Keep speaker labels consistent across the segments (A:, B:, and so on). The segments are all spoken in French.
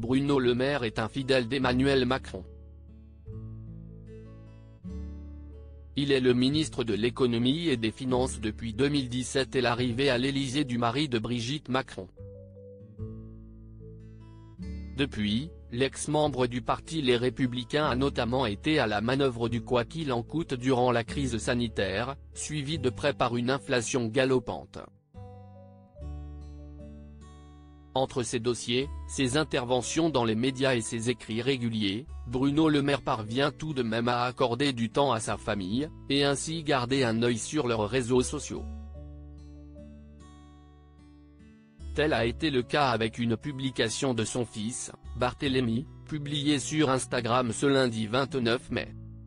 A: Bruno Le Maire est un fidèle d'Emmanuel Macron. Il est le ministre de l'économie et des finances depuis 2017 et l'arrivée à l'Élysée du mari de Brigitte Macron. Depuis, l'ex-membre du parti Les Républicains a notamment été à la manœuvre du quoi qu'il en coûte durant la crise sanitaire, suivie de près par une inflation galopante. Entre ses dossiers, ses interventions dans les médias et ses écrits réguliers, Bruno Le Maire parvient tout de même à accorder du temps à sa famille, et ainsi garder un œil sur leurs réseaux sociaux. Tel a été le cas avec une publication de son fils, Barthélémy, publiée sur Instagram ce lundi 29 mai.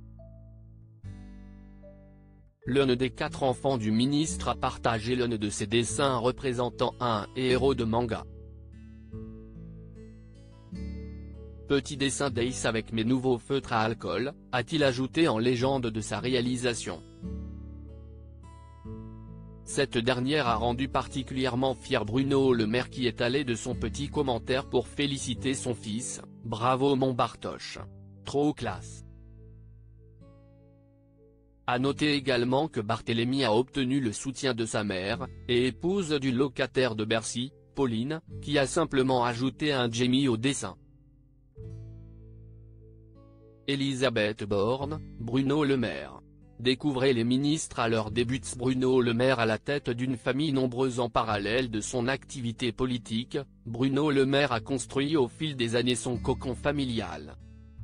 A: L'un des 4 enfants du ministre a partagé l'un de ses dessins représentant un héros de manga. Petit dessin d'Ace avec mes nouveaux feutres à alcool, a-t-il ajouté en légende de sa réalisation. Cette dernière a rendu particulièrement fier Bruno Le Maire qui est allé de son petit commentaire pour féliciter son fils, « Bravo mon Bartoche. Trop classe ». À noter également que Barthélémy a obtenu le soutien de sa mère, et épouse du locataire de Bercy, Pauline, qui a simplement ajouté un Jamie au dessin. Elisabeth Borne, Bruno Le Maire. Découvrez les ministres à leur début. Bruno Le Maire à la tête d'une famille nombreuse. En parallèle de son activité politique, Bruno Le Maire a construit au fil des années son cocon familial.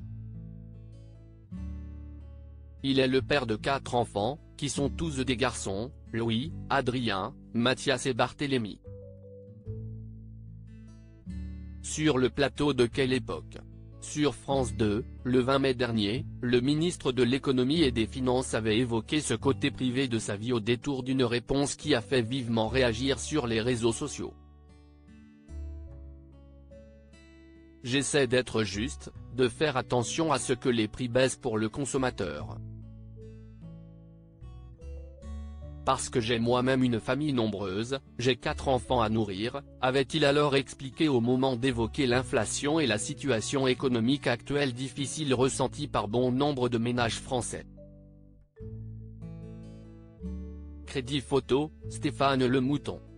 A: Il est le père de 4 enfants, qui sont tous des garçons, Louis, Adrien, Mathias et Barthélémy. Sur le plateau de Quelle époque ? Sur France 2, le 20 mai dernier, le ministre de l'économie et des finances avait évoqué ce côté privé de sa vie au détour d'une réponse qui a fait vivement réagir sur les réseaux sociaux. J'essaie d'être juste, de faire attention à ce que les prix baissent pour le consommateur. Parce que j'ai moi-même une famille nombreuse, j'ai 4 enfants à nourrir, avait-il alors expliqué au moment d'évoquer l'inflation et la situation économique actuelle difficile ressentie par bon nombre de ménages français. Crédit photo, Stéphane Le Mouton.